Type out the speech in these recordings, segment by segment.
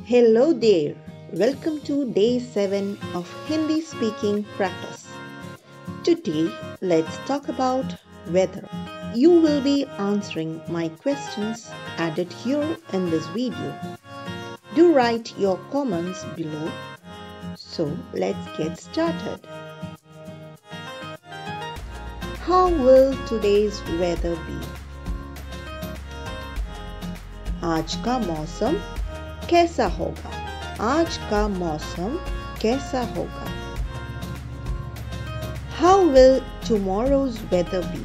Hello there. Welcome to day 7 of Hindi speaking practice. Today, let's talk about weather. You will be answering my questions added here in this video. Do write your comments below. So, let's get started. How will today's weather be? आज का मौसम कैसा होगा? आज का मौसम कैसा होगा? How will tomorrow's weather be?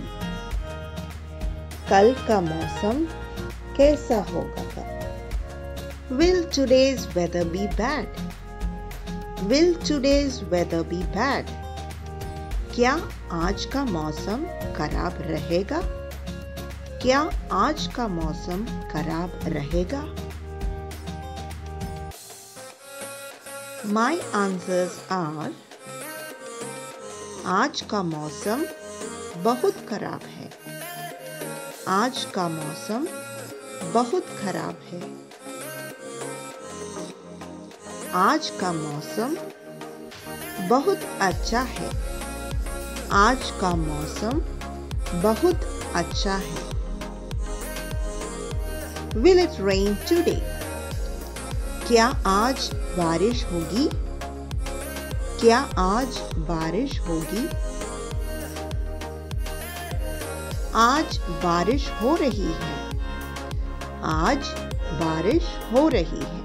कल का मौसम कैसा होगा? Will today's weather be bad? Will today's weather be bad? क्या आज का मौसम खराब रहेगा? क्या आज का मौसम खराब रहेगा? My answers are आज का मौसम बहुत खराब है. आज का मौसम बहुत खराब है. आज का मौसम बहुत अच्छा है. आज का मौसम बहुत अच्छा है. Will it rain today? क्या आज बारिश होगी? क्या आज बारिश होगी? आज बारिश हो रही है. आज बारिश हो रही है.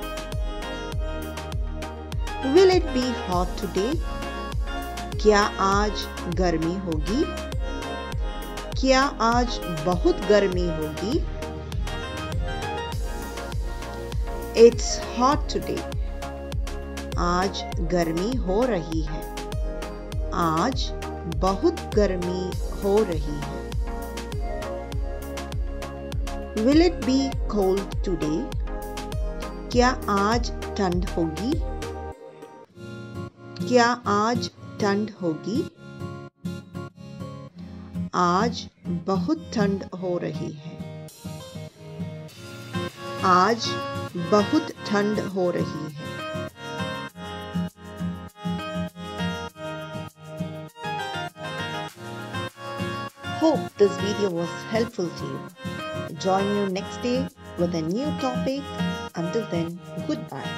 Will it be hot today? क्या आज गर्मी होगी? क्या आज बहुत गर्मी होगी? It's hot today. आज गर्मी हो रही है. आज बहुत गर्मी हो रही है. Will it be cold today? क्या आज ठंड होगी? क्या आज ठंड होगी? आज बहुत ठंड हो रही है. आज बहुत ठंड हो रही है. Hope this video was helpful to you. Join you next day with a new topic. Until then, goodbye.